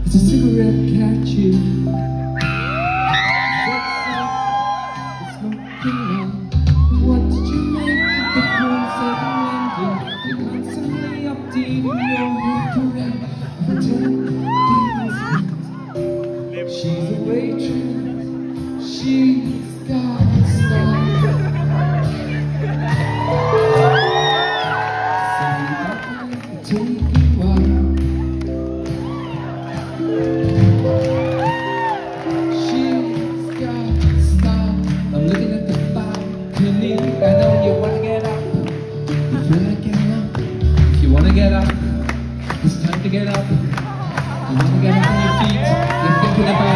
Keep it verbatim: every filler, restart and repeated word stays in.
It's a cigarette catch you. What did you make of the concept landing? You're constantly updating your career. Pretend she's a waitress. She's got style. So you take a while. She's got style. I'm looking at the balcony. I know you wanna get up. You better get up. If you wanna get up, it's time to get up. You wanna get up on your feet. You're thinking about